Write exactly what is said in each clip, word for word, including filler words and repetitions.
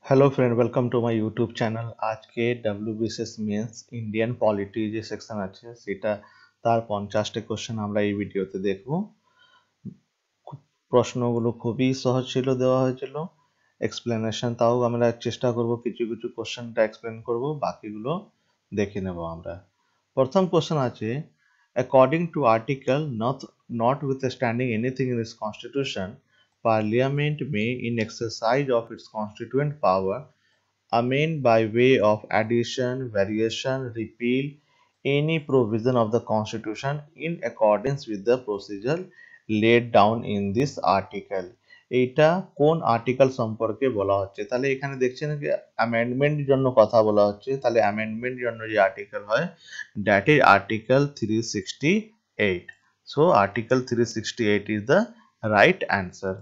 Hello friend, welcome to my YouTube channel. आज के WBCS mains Indian polity যে section আছে সেটা তার পঞ্চাশটি কোশ্চেন আমরা এই ভিডিওতে দেখব। প্রশ্নগুলো খুবই সহজ ছিল, দেওয়া হয়েছিল এক্সপ্লেনেশন, তাও আমরা চেষ্টা করব কিছু কিছু কোশ্চেনটা এক্সপ্লেন করব, বাকিগুলো দেখে নেব আমরা। প্রথম কোশ্চেন আছে, according to article not notwithstanding anything in its constitution, Parliament may, in exercise of its constituent power, amend by way of addition, variation, repeal any provision of the Constitution in accordance with the procedure laid down in this article. এইটা কোন article সম্পর্কে বলা হচ্ছে? তাহলে এখানে দেখছেন যে amendment জন্য কথা বলা হচ্ছে, তাহলে অ্যামেন্ডমেন্ট জন্য যে আর্টিকেল হয় that is article three sixty eight. So article three sixty eight is the right answer.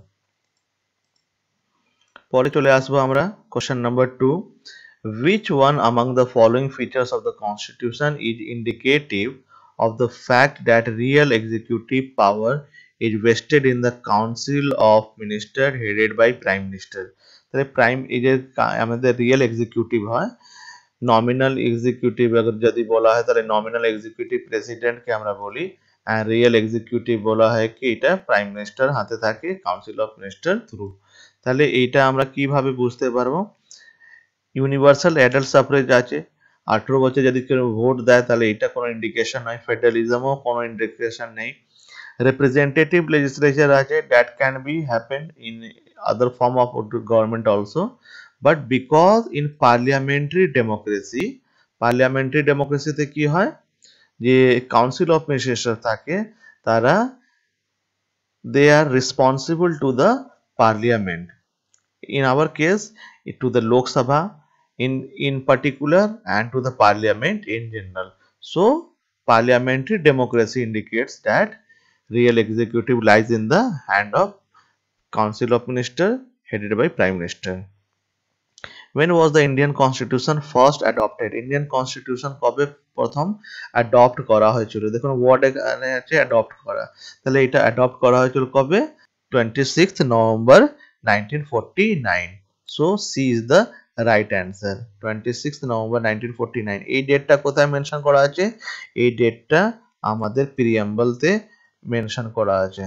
পরে চলে আসবো আমরা question number two. Which one among the following features of the Constitution is indicative of the fact that real executive power is vested in the Council of Ministers headed by Prime Minister? তাহলে prime এই যে আমাদের real executive হয়, nominal executive যদি বলা হয় তাহলে nominal executive প্রেসিডেন্টকে আমরা বলি, আর রিয়েল এক্সিকিউটিভ বলা হয় কি এটা প্রাইম মিনিস্টার হাতে থাকে কাউন্সিল অফ মিনিস্টার থ্রু। তাহলে এইটা আমরা কিভাবে বুঝতে পারবো? ইউনিভার্সাল অ্যাডাল্ট সাফরেজ আছে, আঠেরো বছর যদি কেউ ভোট দেয় তাহলে এটা কোনো ইন্ডিকেশন নয়, ফেডারেলিজমও কোনো ইন্ডিকেশন নেই। রিপ্রেজেন্টেটিভ লেজিসলেচার আছে, that can be happen in other form of government also, but because in parliamentary democracy, parliamentary ডেমোক্রেসিতে কি হয় যে কাউন্সিল অফ মিনিস্টার থাকে, তারা they are responsible to the parliament, in our case to the Lok Sabha in in particular and to the parliament in general. So parliamentary democracy indicates that real executive lies in the hand of council of minister headed by prime minister. When was the Indian constitution first adopted? Indian constitution কবে প্রথম adopt করা হয়েছিল? দেখুন word এখানে আছে adopt করা, তাহলে এটা অ্যাডপ্ট করা হয়েছিল কবে? twenty-sixth November nineteen forty-nine. So C is the right answer. twenty-sixth November nineteen forty-nine. এই ডেটটা কোথায় মেনশন করা আছে? এই ডেটটা আমাদের প্রিঅ্যাম্বলতে মেনশন করা আছে।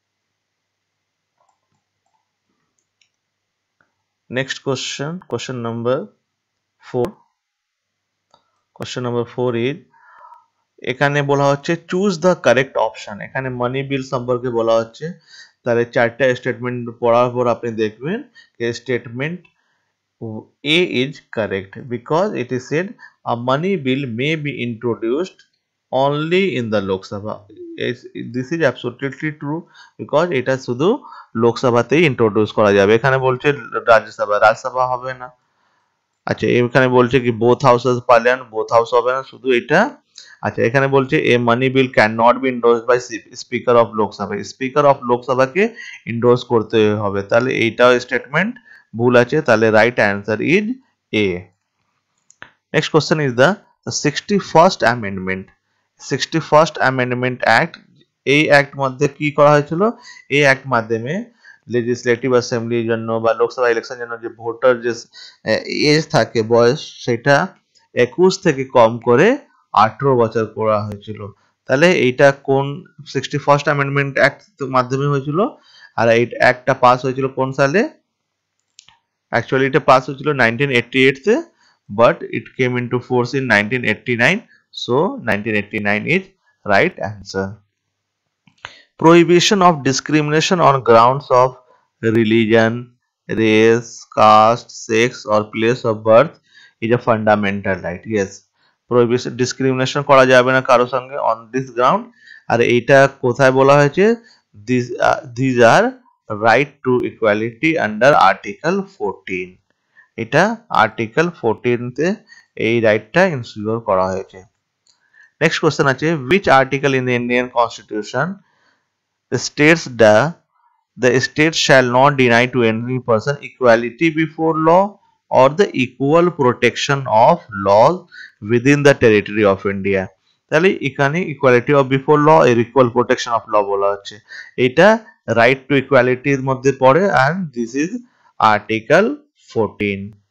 Next question, question number four. Question number four is, এখানে বলা হচ্ছে চুজ দ্য কারেক্ট অপশন। এখানে মানি বিল সম্পর্কে বলা হচ্ছে, তাহলে চারটা স্টেটমেন্ট পড়ার পর আপনি দেখবেন যে statement A is correct because it is said a money bill may be introduced only in the Lok Sabha. This is absolutely true because এটা শুধু লোকসভাতেই ইন্ট্রোডিউস করা যাবে। এখানে বলছে রাজ্যসভা, রাজ্যসভা হবে না। আচ্ছা, এখানে বলছে কি both houses parliament, both house হবে না, শুধু এটা। আচ্ছা, এখানে বলছে a money bill can not be endorsed by speaker of Lok Sabha, speaker of লোকসভাকে ইন্ডোর্স করতে হবে, তাহলে এইটাও স্টেটমেন্ট ভুল আছে, তাহলে right answer is A. Next question is the sixty first amendment. Sixty first amendment act, এই অ্যাক্ট মধ্যে কি করা হয়েছিল? এই অ্যাক্ট মাধ্যমে লেজিসলেটিভ অ্যাসেম্বলির জন্য বা লোকসভা ইলেকশনের জন্য যে ভোটার যে এজ থাকে, বয়স, সেটা একুশ থেকে কম করে আঠারো বছর করা হয়েছিল। তাহলে এইটা কোন সিক্সটি ফার্স্ট অ্যামেন্ডমেন্ট অ্যাক্ট মাধ্যমে হয়েছিল? আর এই অ্যাক্টটা পাস হয়েছিল কোন সালে? অ্যাকচুয়ালি এটা পাস হয়েছিল নাইনটিন এইটি এইট তে, but it came into force in nineteen eighty nine. So nineteen eighty nine is right answer. Prohibition of discrimination on grounds of religion, race, caste, sex or place of birth is a fundamental right. Yes, prohibition, discrimination করা যাবে না কারোর সঙ্গে on this ground। আর এইটা কোথায় বলা হয়েছে? these uh, these are right to equality under article fourteen. এটা আর্টিকেল ফোরটিন তে এই রাইটটা ইনসিওর করা হয়েছে। নেক্সট কোশ্চেন আছে, which article in the Indian Constitution states the the state shall not deny to any person equality before law or the equal protection of laws within the territory of India? তাহলে এখানে equality of before law এর equal protection of law বলা হচ্ছে, এটা right two ইকুয়ালিটির মধ্যে পড়ে, and this is article fourteen.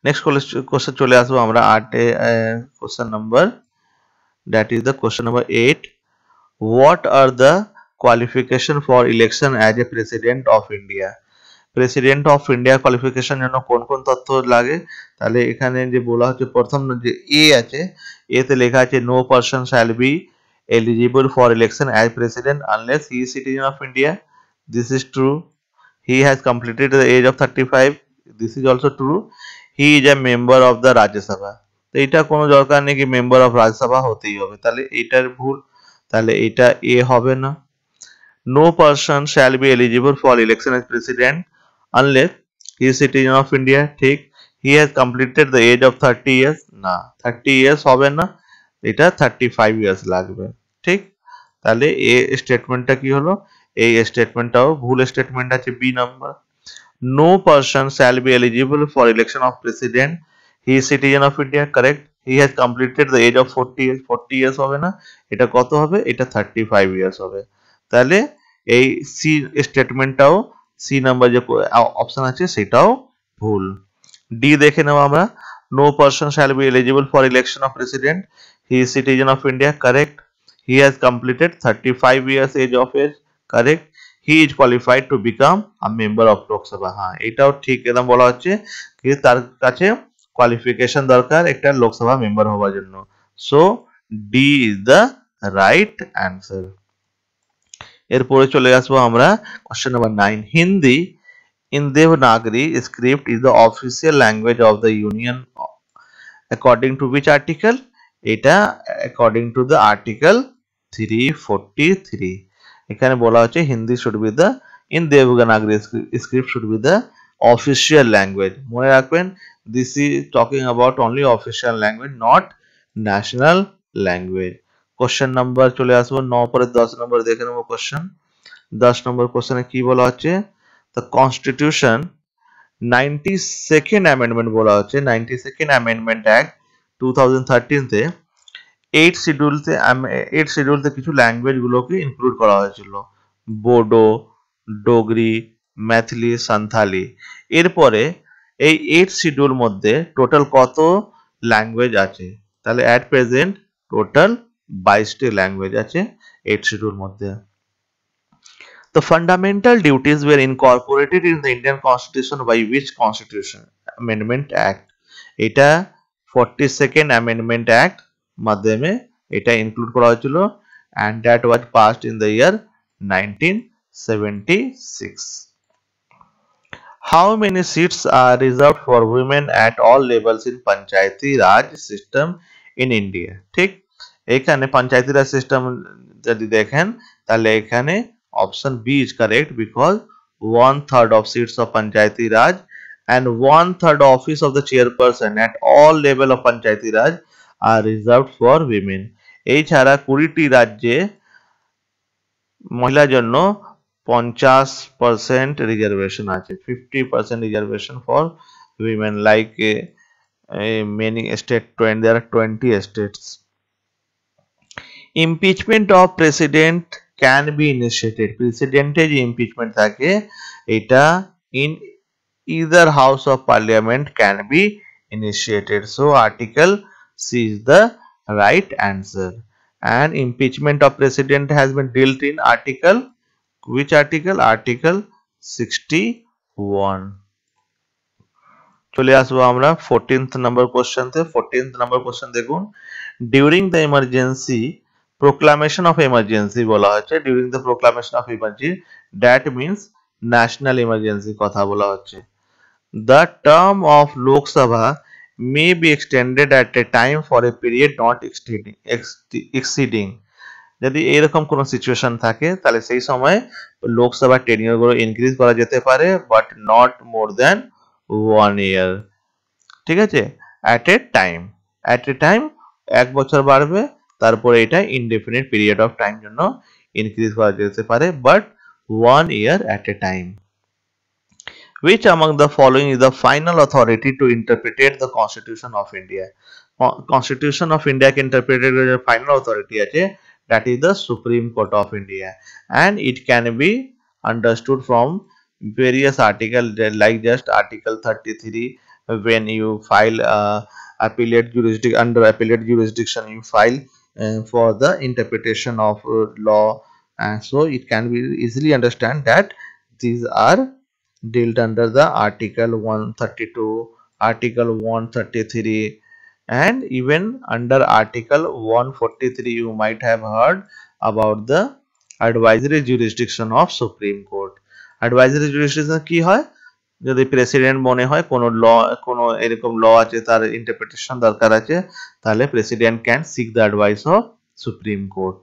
Next question চলে আসবো আমরা আটে question number, that is the question number eight. What are the qualification for election as a president of India? President of India qualification জন্য কোন কোন তথ্য লাগে? তাহলে এখানে যে বলা হচ্ছে প্রথম যে এ আছে, এতে লেখা আছে no person shall be eligible for election as president unless he is citizen of India. This is true. He has completed the age of thirty-five. This is also true. He is a member of the Rajya Sabha. তো এটা কোনো দরকার নেই কি member of Rajya Sabha হতেই হবে, তাহলে এটার ভুল, তাহলে এটা এ হবে না। No person shall be eligible for election as president unless he is citizen of India, ঠিক। He has completed the age of thirty years, না থার্টি ইয়ার্স হবে না, এটা থার্টি ফাইভ ইয়ার্স লাগবে, ঠিক। তাহলে এ স্টেটমেন্টটা কি হলো? এই স্টেটমেন্টটাও ভুল স্টেটমেন্ট আছে, B number. No person shall be eligible for election of president, he is citizen of India, correct. He has completed the age of forty years, forty years হবে না, এটা কত হবে? এটা থার্টি ফাইভ ইয়ার্স হবে। তাহলে এই সি স্টেটমেন্টটাও, সি নাম্বার যে অপশন আছে সেটাও ভুল। ডি দেখে নেব আমরা, no person shall be eligible for election of president, he is citizen of India, correct. He has completed thirty-five years age of age, correct. He is qualified to become a member of Lok Sabha. হ্যাঁ এটাও ঠিক, একদম বলা হচ্ছে কি তার কাছে qualification দরকার একটা লোকসভা মেম্বার হওয়ার জন্য। So D is the right answer. এরপরে চলে আসবো আমরা question number nine. Hindi in Devanagari script is the official language of the union according to which article? এটা according to the article three forty-three. এখানে বলা হচ্ছে Hindi should be the in Devanagari script should be the official language. মনে রাখবেন, this is talking about only official language, not national language. Question number চলে আসবো ন পরে দশ নম্বর দেখে নেবো কোশ্চেন। দশ নম্বর কোশ্চেনে কি বলা হচ্ছে? the constitution ninety-second amendment বলা হচ্ছে, ninety-second amendment act two thousand thirteen তে এইট শিডিউলতে এইট শিডিউলতে কিছু ল্যাঙ্গুয়েজ গুলোকে ইনক্লুড করা হয়েছিল, বোডো, ডোগরি, ম্যাথলি, সান্থালি। এরপরে এই এইট শিডিউল মধ্যে টোটাল কত ল্যাঙ্গুয়েজ আছে? তাহলে অ্যাট প্রেজেন্ট টোটাল বাইশটি ল্যাঙ্গুয়েজ আছে এইট শিডিউল মধ্যে। The fundamental duties were incorporated in the Indian Constitution by which Constitution Amendment Act? এটা forty-second Amendment Act মাধ্যমে এটা ইনক্লুড করা হয়েছিল, and that was passed in the year nineteen seventy-six. How many seats are reserved for women at all levels in Panchayati Raj system in India? ঠিক, এখানে পঞ্চায়েতি রাজ system যদি দেখেন তাহলে এখানে option B is correct because one third of seats of Panchayati Raj and one third office of the chairperson at all level of Panchayati Raj are reserved for women. এই ছাড়া কুড়িটি রাজ্যে মহিলার জন্য পঞ্চাশ পার্সেন্ট রিজার্ভেশন আছে, fifty percent reservation for women, like many state, there are twenty states. Impeachment of president can be initiated. প্রেসিডেন্টের যে ইমপিচমেন্ট থাকে এটা in either house of parliament can be initiated. So article C is the right answer. And impeachment of president has been dealt in article, which article? Article sixty-one. চলে আসবো আমরা fourteenth number question তে। fourteenth number question দেখুন, during the emergency proclamation of emergency বলা হচ্ছে, during the proclamation of emergency, that means national emergency কথা বলা হচ্ছে। The term of Lok Sabha may be extended at a time for a period not exceeding exceeding যদি এরকম কোনো situation থাকে তাহলে সেই সময় লোকসভা টেনিয়র গুলো ইনক্রিজ করা যেতে পারে, but not more than one year, ঠিক আছে। At a time, at a time এক বছর বাড়বে, তারপরে এটা ইনডেফিনিট পিরিয়ড অফ টাইম জন্য ইনক্রিজ করা যেতে পারে, but one year at a time. Which among the following is the final authority to interpret the Constitution of India? Constitution of India কে interpreted as a final authority আছে, that is the Supreme Court of India, and it can be understood from various articles like just article thirty-three, when you file uh, appellate jurisdiction, under appellate jurisdiction you file uh, for the interpretation of uh, law, and so it can be easily understand that these are dealt under the article one thirty-two, article one thirty-three, and even under article one forty-three you might have heard about the advisory jurisdiction of Supreme Court. Advisory jurisdiction কি হয়, যদি president মনে হয় কোনো ল কোনো এরকম ল আছে তার ইন্টারপ্রিটেশন দরকার আছে, তাহলে president can seek the advice of Supreme Court.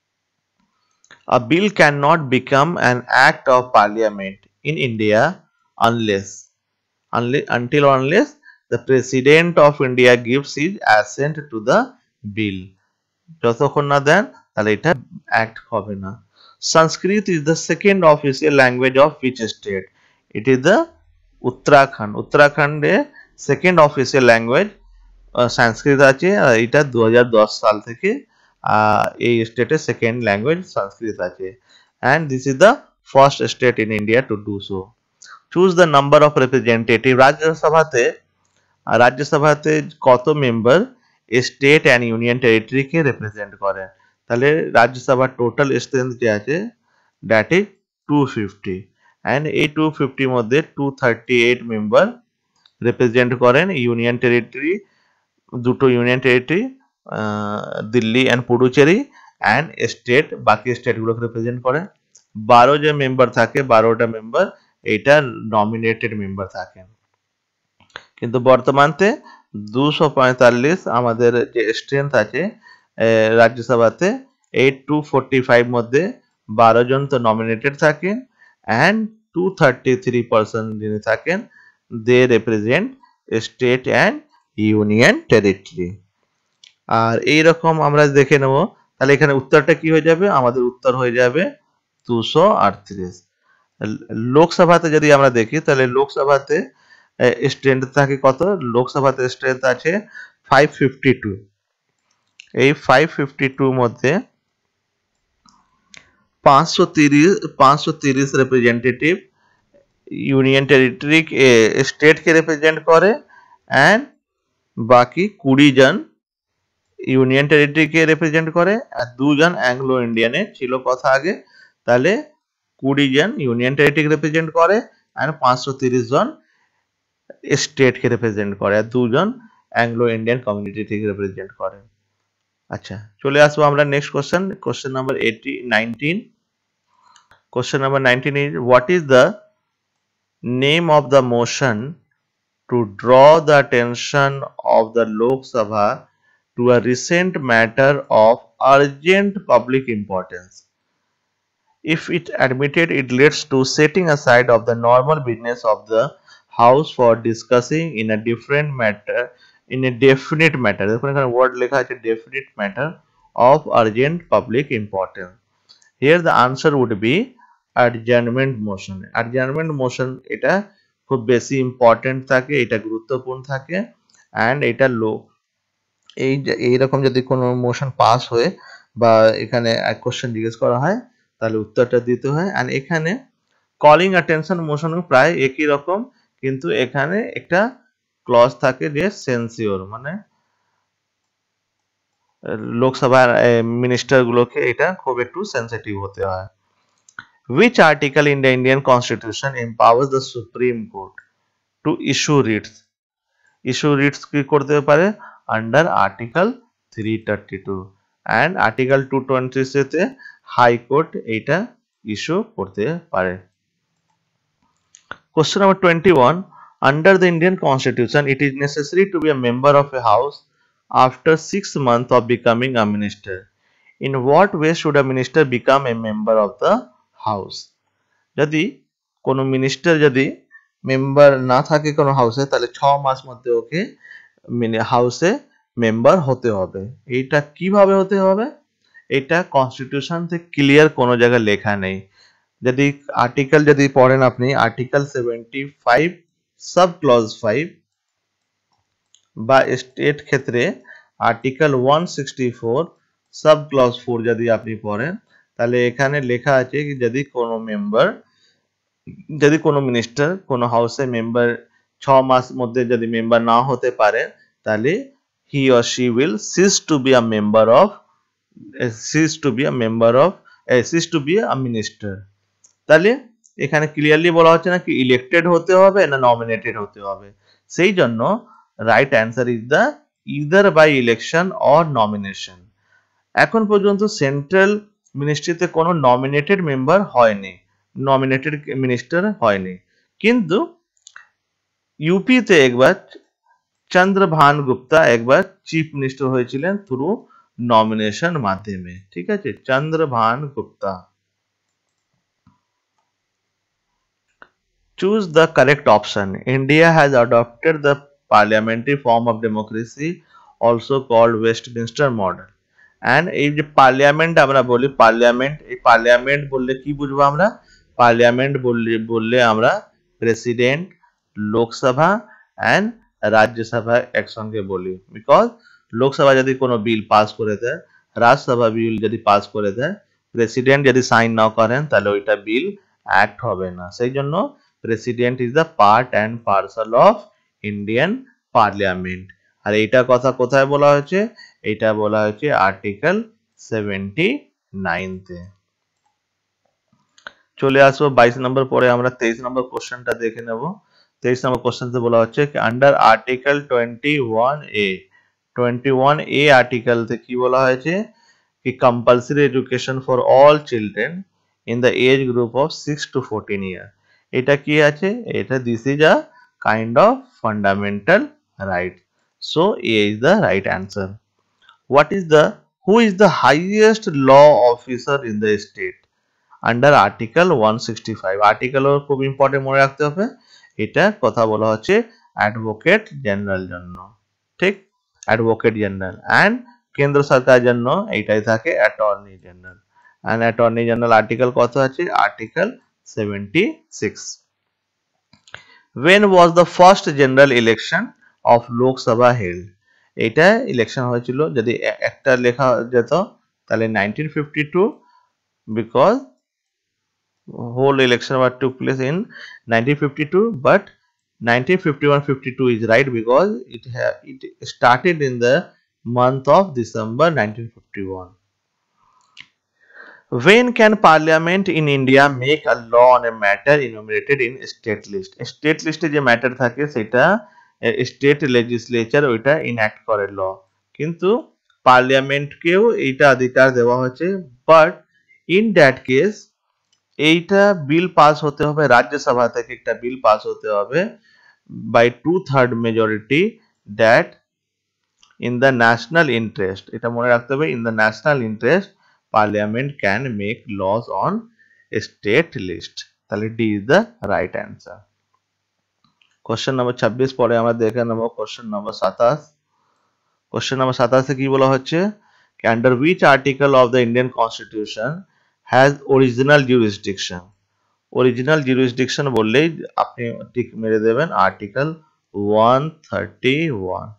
A bill cannot become an act of parliament in India unless, unless until or unless the president of India gives his assent to the bill. যতক্ষণ না দেন তাহলে এটা act হবে না। Sanskrit is the second official language of which state? It is the Uttarakhand. উত্তরাখণ্ডে second official language Sanskrit আছে, এটা দু হাজার দশ সাল থেকে এই স্টেটের সেকেন্ড ল্যাঙ্গুয়েজ সংস্কৃত আছে, and this is the first state in India to do so. Choose the number of representative. রাজ্যসভাতে রাজ্যসভাতে কত মেম্বার স্টেট অ্যান্ড ইউনিয়ন টেরিটরিকে রিপ্রেজেন্ট করে, তাহলে রাজ্যসভার টোটাল স্ট্রেংথ যে আছে that is two fifty, and এই টু ফিফটির মধ্যে two thirty eight member represent করেন ইউনিয়ন টেরিটরি, দুটো union territory Delhi and Puducherry, and state বাকি স্টেটগুলোকে রিপ্রেজেন্ট করেন। বারো যে মেম্বার থাকে বারোটা মেম্বার এইটা নমিনেটেড মেম্বার থাকেন, কিন্তু বর্তমানে দুশো পঁয়তাল্লিশ আমাদের যে স্ট্রেংথ আছে রাজ্যসভাতে, এই টু ফোরটি ফাইভ মধ্যে বারো জন তো নমিনেটেড থাকেন, and two thirty three percent যিনি থাকেন they represent state and union territory. আর এইরকম আমরা দেখে নেব, তাহলে এখানে উত্তরটা কি হয়ে যাবে, আমাদের উত্তর হয়ে যাবে দুশো আটত্রিশ। লোকসভাতে যদি আমরা দেখি তাহলে লোকসভাতে স্ট্রেংথ থাকে কত, লোকসভাতে স্ট্রেংথ আছে ফাইভ ফিফটি টু। এই ফাইভ ফিফটি টু মধ্যে পাঁচশো তিরিশ পাঁচশো তিরিশ রিপ্রেজেন্টেটিভ ইউনিয়ন টেরিটরি স্টেটকে রিপ্রেজেন্ট করে, অ্যান্ড বাকি কুড়ি জন ইউনিয়ন টেরিটরিকে রিপ্রেজেন্ট করে, আর দুজন অ্যাংলো ইন্ডিয়ানে ছিল কথা আগে, তাহলে কুড়ি জন ইউনিয়ন টেরিটরিকে রিপ্রেজেন্ট করে, আর পাঁচশো তিরিশ জন স্টেটকে রিপ্রেজেন্ট করে, আর দুজন অ্যাংলো ইন্ডিয়ান কমিউনিটি থেকে রিপ্রেজেন্ট করে। আচ্ছা, চলে আসবো আমরা next question, question number eighty nineteen. Question number nineteen is what is the name of the motion to draw the attention of the Lok Sabha to a recent matter of urgent public importance. If it admitted, it leads to setting aside of the normal business of the House for discussing in a different matter, in a definite matter. দেখুন এখানে word লেখা আছে definite matter of urgent public importance. Here the answer would be adjournment motion. Adjournment motion এটা খুব বেশি important থাকে, এটা গুরুত্বপূর্ণ থাকে, অ্যান্ড এটা লো এই এইরকম যদি কোনো মোশন পাস হয়ে বা এখানে এক কোশ্চেন জিজ্ঞেস করা হয় তাহলে উত্তরটা দিতে হয়। অ্যান্ড এখানে কলিং অ্যাটেনশন মোশন প্রায় একই রকম, কিন্তু এখানে একটা ক্লজ থাকে যে সেন্সিওর, মানে লোকসভার মিনিস্টারগুলোকে এটা খুব একটু সেন্সিটিভ হতে হয়। Which article in the Indian Constitution empowers the Supreme Court to issue writs? Issue writs কি করতে পারে under Article three thirty two, and Article two twenty তে High Court এইটা ইস্যু করতে পারে। Question number twenty-one. Under the Indian Constitution, it is necessary to be a member of a house after six months of becoming a minister. In what way should a minister become a member of the house? যদি কোনো minister যদি member না থাকে কোনো হাউসে, তাহলে ছ মাস মধ্যে ওকে হাউসে মেম্বার হতে হবে। এইটা কিভাবে হতে হবে, এটা কনস্টিটিউশন থেকে ক্লিয়ার কোনো জায়গায় লেখা নেই। যদি আর্টিকেল যদি পড়েন আপনি article seventy five sub clause five, বা স্টেট ক্ষেত্রে article one sixty four sub clause four যদি আপনি পড়েন, তাহলে এখানে লেখা আছে কি যদি কোনো মেম্বার যদি কোনো মিনিস্টার কোনো হাউসে মেম্বার ছ মাস মধ্যে যদি মেম্বার না হতে পারে তাহলে he or she will cease to be a member of uh, cease to be a member of uh, cease to be a minister। তাহলে এখানে ক্লিয়ারলি বলা হচ্ছে না কি ইলেক্টেড হতে হবে না নমিনেটেড হতে হবে, সেই জন্য right answer is the either by election or nomination. এখন পর্যন্ত সেন্ট্রাল মিনিস্ট্রিতে কোনো নমিনেটেড মেম্বার হয়নি, নমিনেটেড মিনিস্টার হয়নি, কিন্তু ইউপিতে একবার চন্দ্রভান গুপ্তা একবার চিফ মিনিস্টার হয়েছিলেন থ্রু নমিনেশন মাধ্যমে, ঠিক আছে, Chandrabhan Gupta. Choose the correct option. India has adopted the parliamentary form of democracy, also called Westminster model. And এই যে পার্লিয়ামেন্ট আমরা বলি, পার্লিয়ামেন্ট, এই পার্লিয়ামেন্ট বললে কি বুঝবো আমরা? পার্লিয়ামেন্ট বললে বললে আমরা প্রেসিডেন্ট, লোকসভা অ্যান্ড রাজ্যসভা একসঙ্গে বলি। বিকজ লোকসভা যদি কোনো বিল পাস করে দেয়, রাজ্যসভা বিল যদি পাস করে দেয়, প্রেসিডেন্ট যদি সাইন না করেন তাহলে ওইটা বিল অ্যাক্ট হবে না। সেই জন্য president is the part and parcel of Indian parliament. আর এইটা কথা কোথায় বলা হয়েছে? এটা বলা হয়েছে আর্টিকেল সেভেন্টি নাইনতে। চলে আসবো বাইশ নম্বর পরে আমরা তেইশ নম্বর কোশ্চেনটা দেখে নেব। তেইশ নম্বর কোশ্চেনতে বলা হচ্ছে কি under article twenty one A, twenty one A আর্টিকেলতে কি বলা হয়েছে কি compulsory education for all children in the age group of six to fourteen year. এটা কি আছে? এটা this is a kind of fundamental right, so A is the right answer. What is the who is the highest law officer in the state? Under Article one sixty-five, article খুব important মনে রাখতে হবে, এটা কথা বলা হচ্ছে advocate general জন্য, ঠিক, অ্যাডভোকেট জেনারেল। অ্যান্ড কেন্দ্র সরকারের জন্য এইটাই থাকে attorney general. And attorney general article কত আছে? Article seventy six. When was the first general election of Lok Sabha held? এটা ইলেকশন হয়েছিল, যদি একটা লেখা যেত তাহলে nineteen fifty two, because whole election was took place in nineteen fifty-two, but nineteen fifty-one fifty-two is right because it ha it started in the month of December nineteen fifty-one. When can Parliament in India make a law on a matter enumerated in state list? State list যে matter থাকে সেটা state legislature ওইটা enact করে ল, কিন্তু পার্লিয়ামেন্টকেও এইটা অধিকার দেওয়া হয়েছে। বাট ইন দ্যাট কেস এইটা বিল পাস হতে হবে, রাজ্যসভা থেকে একটা বিল পাস হতে হবে by two third majority, that in the national interest, এটা মনে রাখতে হবে, in the national interest parliament can make laws on state list. তাহলে D is the right answer. Question number ছাব্বিশ পরে আমরা দেখে নেব কোশ্চেন নম্বর সাতাশ। কোশ্চেন নম্বর সাতাশে কি বলা হচ্ছে? Under which article of the Indian constitution has original jurisdiction? Original jurisdiction বললেই আপনি টিক মেরে দেবেন article one thirty one.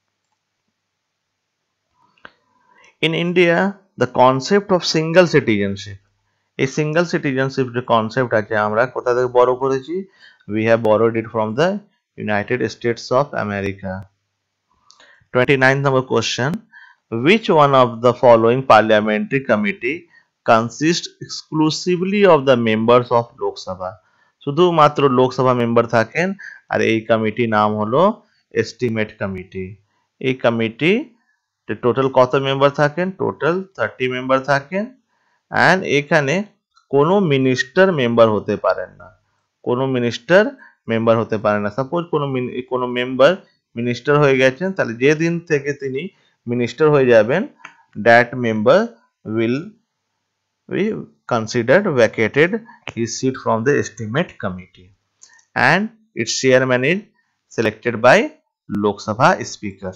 In India, the concept of single citizenship, এই সিঙ্গেল সিটিজেনশিপ যে কনসেপ্ট আছে আমরা কোথা থেকে বড় করেছি? We have borrowed it from the United States of America. twenty-ninth number question, which one of the following parliamentary committee consists exclusively of the members of Lok Sabha? শুধুমাত্র Lok Sabha member থাকেন, আর এই কমিটি নাম হলো এস্টিমেট কমিটি। এই committee total কত member থাকেন? Total thirty member থাকেন। And এখানে কোনো মিনিস্টার মেম্বার হতে পারেন না, কোনো মিনিস্টার মেম্বার হতে পারে না। সাপোজ কোনো কোনো মেম্বার মিনিস্টার হয়ে গেছেন, তাহলে যে দিন থেকে তিনি মিনিস্টার হয়ে যাবেন, that member will be considered vacated his seat from the estimate committee, and its chairman is selected by Lok Sabha speaker.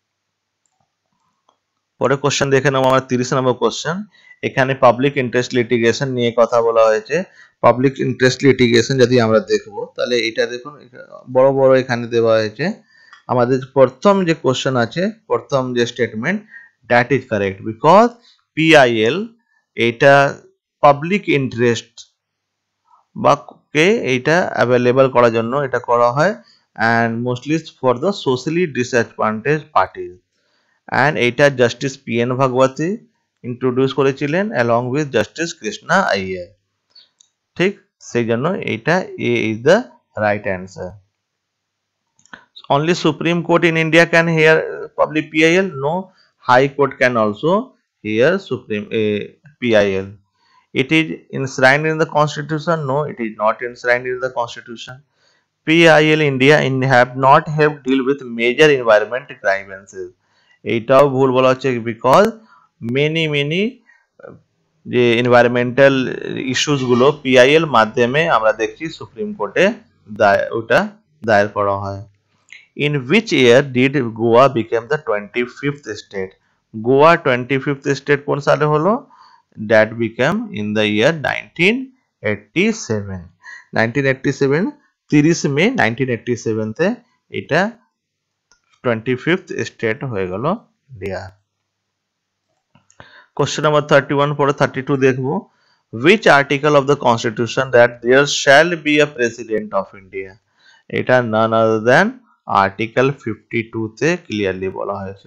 পরে কোশ্চেন দেখে নেব আমরা তিরিশ নম্বর কোশ্চেন। এখানে পাবলিক ইন্টারেস্ট লিটিগেশন নিয়ে কথা বলা হয়েছে। পাবলিক ইন্টারেস্ট লিটিগেশন যদি আমরা দেখব তাহলে এটা দেখুন বড় বড় এখানে দেওয়া হয়েছে। আমাদের প্রথম যে কোশ্চেন আছে, প্রথম যে statement, that is correct, because PIL এটা পাবলিক ইন্টারেস্ট বা কে এইটা অ্যাভেলেবল করার জন্য এটা করা হয়, and mostly for the socially disadvantaged parties. And এটা justice P N Bhagwati introduce করেছিলেন along with justice Krishna Iyer. ঠিক সেই জন্য এইটা A is the right answer. Only Supreme Court in India can hear public P I L? No, High Court can also hear Supreme uh, P I L. It is enshrined in the Constitution? No, it is not enshrined in the Constitution. P I L India in have not helped deal with major environment grievances. এইটাও ভুল বলা হচ্ছে because many many যে environmental issues গুলো PIL মাধ্যমে আমরা দেখছি supreme কোর্টে ওটা দায়ের করা হয়। In which year did Goa become the twenty-fifth state? Goa twenty-fifth state কোন সালে হলো? That became in the year nineteen eighty-seven. nineteen eighty-seven তিরিশ মে nineteen eighty-seven তে এটা twenty-fifth state হয়ে গেল ইন্ডিয়া। Question number thirty-one পরে thirty-two দেখবো। Which article of the constitution that there shall be a president of India? এটা none other than article fifty two তে clearly বলা হয়েছে।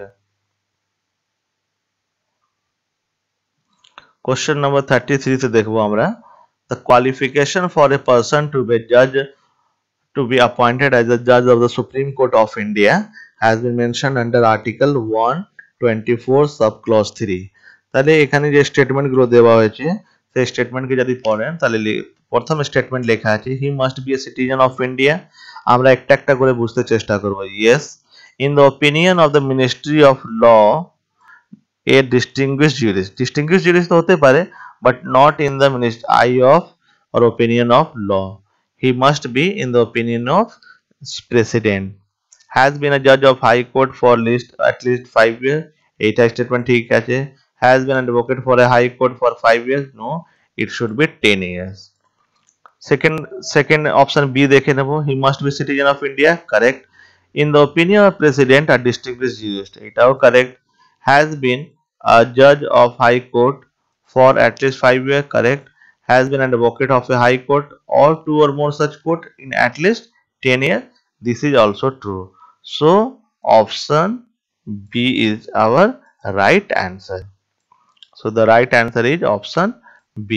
কোশ্চেন নাম্বার থার্টি থ্রি তে দেখবো আমরা the qualification for a person to be judge to be appointed as a judge of the Supreme Court of India has been mentioned under article one twenty-four sub clause three। তাহলে এখানে যে statement গুলো দেওয়া হয়েছে সেই স্টেটমেন্টকে যদি পড়েন তাহলে প্রথম স্টেটমেন্ট লেখা আছে he must be a citizen of India. আমরা একটা একটা করে বুঝতে চেষ্টা করব। Yes, in the opinion of the ministry of law a distinguish jurist, distinguish jurist হতে পারে but not in the ministry I of or opinion of law. He must be in the opinion of president. Has been a জাজ of high court for list at list five year, এইটা statement ঠিক আছে। Has been advocate for a high court for five years, no, it should be ten years. Second, second option B দেখে নেব, he must be citizen of India, correct. In the opinion of president a distinguished jurist, এটাও correct. Has been a judge of high court for at least five years, correct. Has been an advocate of a high court or two or more such court in at least ten years, this is also true. So option B is our right answer. So the right answer is option B.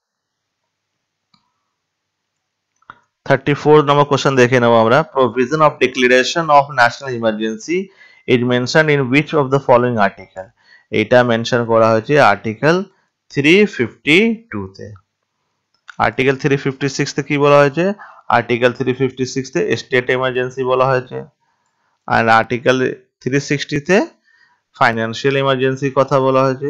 thirty-four number question দেখে নেব আমরা। provision of declaration of national emergency is mentioned in which of the following article? এটা mention করা হয়েছে article three fifty-two তে। Article three fifty-six তে কি বলা হয়েছে? আর্টিকেল three fifty-six তে স্টেট এমার্জেন্সি বলা হয়েছে আর আর্টিকেল three sixty তে ফাইন্যান্সিয়াল এমার্জেন্সি কথা বলা হয়েছে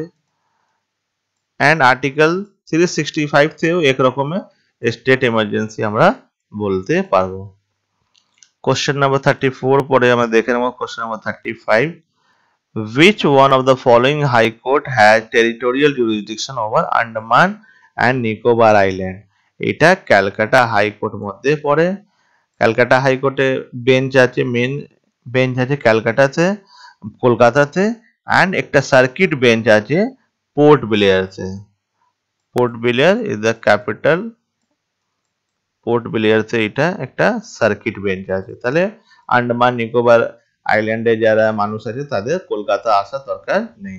এন্ড আর্টিকেল three sixty-five তেও এক রকমের স্টেট এমার্জেন্সি আমরা বলতে পারবো। কোশ্চেন নাম্বার thirty-four পরে আমরা দেখে নেব question number thirty-five। which one of the following high court has territorial jurisdiction over Andaman and Nicobar Island? এটা ক্যালকাটা হাই কোর্ট মধ্যে পড়ে। ক্যালকাটা হাই কোর্টে বেঞ্চ আছে, মেন বেঞ্চ আছে ক্যালকাটাতে, কলকাতাতে এন্ড একটা সার্কিট বেঞ্চ আছে পোর্ট ব্লেয়ারতে। Port Blair is the capital, Port ব্লেয়ারতে এটা একটা সার্কিট বেঞ্চ আছে। তাহলে আন্দামান নিকোবর আইল্যান্ডে যারা মানুষ আছে তাদের কলকাতা আসা দরকার নেই।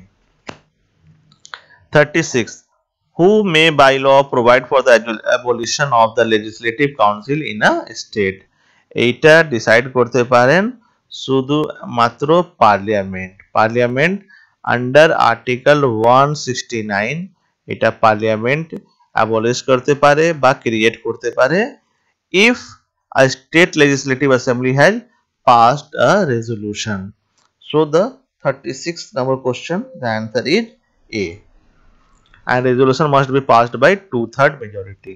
thirty-six who may by law provide for the abolition of the legislative council in a state? এইটা ডিসাইড করতে পারেন শুধু মাত্র parliament. Parliament under article one sixty-nine এটা পার্লিয়ামেন্ট abolish করতে পারে বা ক্রিয়েট করতে পারে if a state legislative assembly has passed a resolution. So the thirty-sixth number question, the answer is A, and resolution must be passed by two-third majority.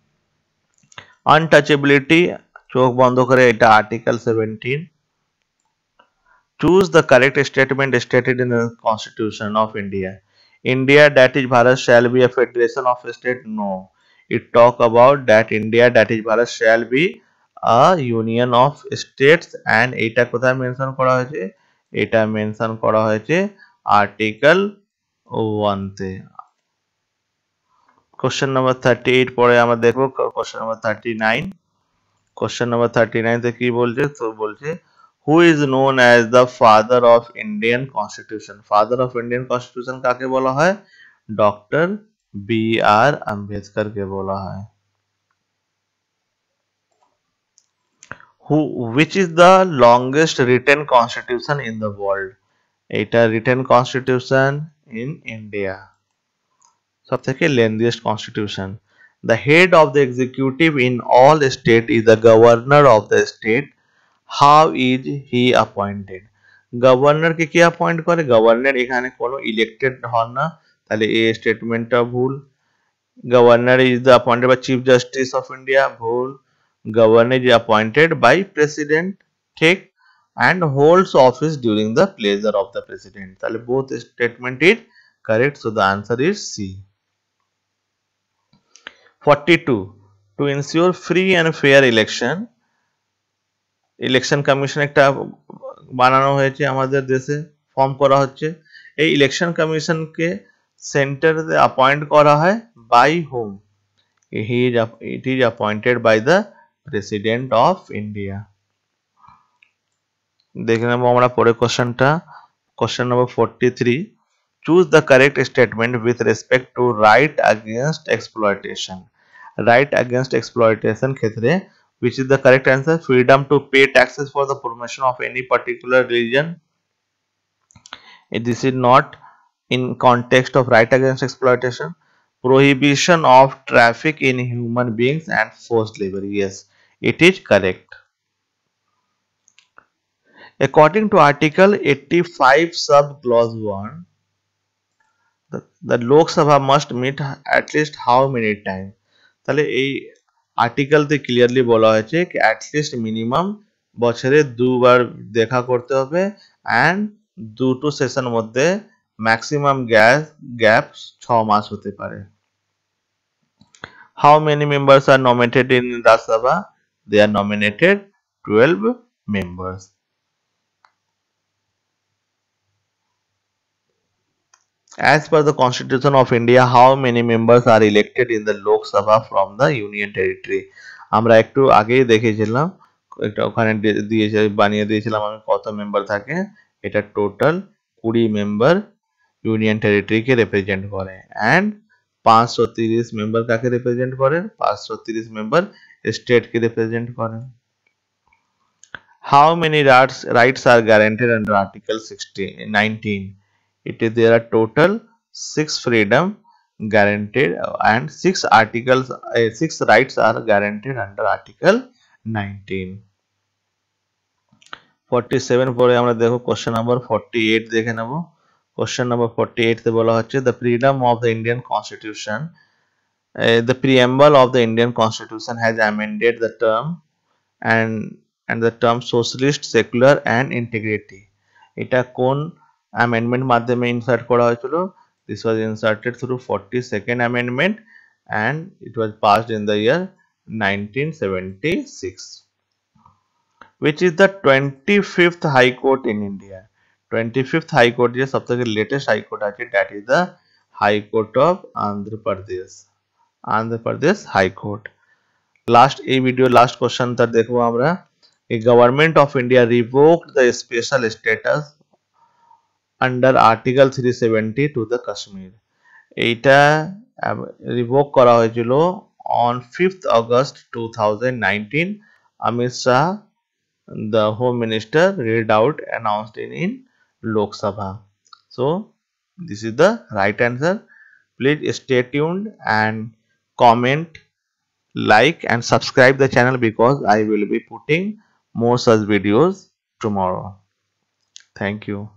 Untouchability চোখ বন্ধ করে এটা article seventeen. Choose the correct statement stated in the Constitution of India. India that is Bharat shall be a federation of state? No, it talk about that India that is Bharat shall be a union of states and এটা কোথায় mention করা হয়েছে? এটা mention করা হয়েছে article one তে। Question number thirty-eight পরে আমরা দেখব question number thirty-nine। Question number thirty nine से की बोलছে तो बोलছে who is known as the father of Indian constitution. Father of Indian constitution काके बोला है? डॉक्टर बी आर अम्बेडकर के बोला है। Who which is the longest written constitution in the world? এটা written constitution in India सब থেকে lengthiest constitution. The head of the executive in all state is the governor of the state. How is he appointed? Governor কে কে appoint করে? Governor এখানে কোনো elected হন না, তাহলে এই স্টেটমেন্টটা ভুল। Governor is the appointed by chief justice of India, ভুল। Governor is appointed by president, ঠিক, and holds office during the pleasure of the president. তাহলে both statement is correct, so the answer is C. forty-two. To ensure free and fair election, election commission একটা বানানো হয়েছে আমাদের দেশে, form করা হচ্ছে। এই ইলেকশন কমিশনকে সেন্টারে অ্যাপয়েন্ট করা হয় by home? He is it is appointed by the president of India. দেখে নেবো আমরা পরে কোশ্চেনটা। Question number forty three. Choose the correct statement with respect to right against exploitation. Right against exploitation ক্ষেত্রে which is the correct answer? Freedom to pay taxes for the promotion of any particular religion. This is not in context of right against exploitation. Prohibition of traffic in human beings and forced labor. Yes, it is correct. According to Article eighty-five sub clause one, the, the Lok Sabha must meet at least how many times? তাহলে এই আর্টিকেলতে clearly বলা হয়েছে কি at least minimum বছরে দুবার দেখা করতে হবে, অ্যান্ড দুটো সেশন মধ্যে ম্যাক্সিমাম গ্যাপ গ্যাপ ছ মাস হতে পারে। How many members are nominated in Rajya Sabha? They are nominated twelve members. As per the Constitution of India, how many members are elected in the Lok Sabha from the Union Territory? আমরা একটু আগেই দেখেছিলাম, এটা ওখানে দিয়েছে বানিয়ে দিয়েছিলাম আমি কত মেম্বার থাকে। এটা টোটাল কুড়ি মেম্বার ইউনিয়ন টেরিটরিকে রিপ্রেজেন্ট করে, অ্যান্ড পাঁচশো তিরিশ মেম্বার কাকে রিপ্রেজেন্ট করেন? পাঁচশো তিরিশ মেম্বার স্টেটকে রিপ্রেজেন্ট করেন। How many rights rights are guaranteed under Article sixteen nineteen? It is there are total six freedom guaranteed and six articles uh, six rights are guaranteed under Article nineteen. forty-seven পরে আমরা দেখো question number forty-eight দেখে নেব। Question number forty-eight তে বলা হচ্ছে the freedom of the Indian Constitution, uh, the preamble of the Indian Constitution has amended the term and and the term socialist, secular and integrity. এটা কোন amendment মাধ্যমে insert করা হয়েছিল? This was inserted through forty-second amendment and it was passed in the year nineteen seventy-six. Which is the twenty-fifth High Court in India? twenty-fifth High Court যে সবথেকে latest high court আছে, that is the High Court of Andhra Pradesh. Andhra Pradesh High Court. Last এই video last কোশ্চেনটা দেখবো আমরা। A government of India revoked the special status under Article three seventy to the Kashmir. এইটা revoke করা হয়েছিল on fifth August two thousand nineteen. Amit Shah, the Home Minister, read out announced in, in Lok Sabha. So this is the right answer. Please stay tuned and comment, like and subscribe the channel because I will be putting more such videos tomorrow. Thank you.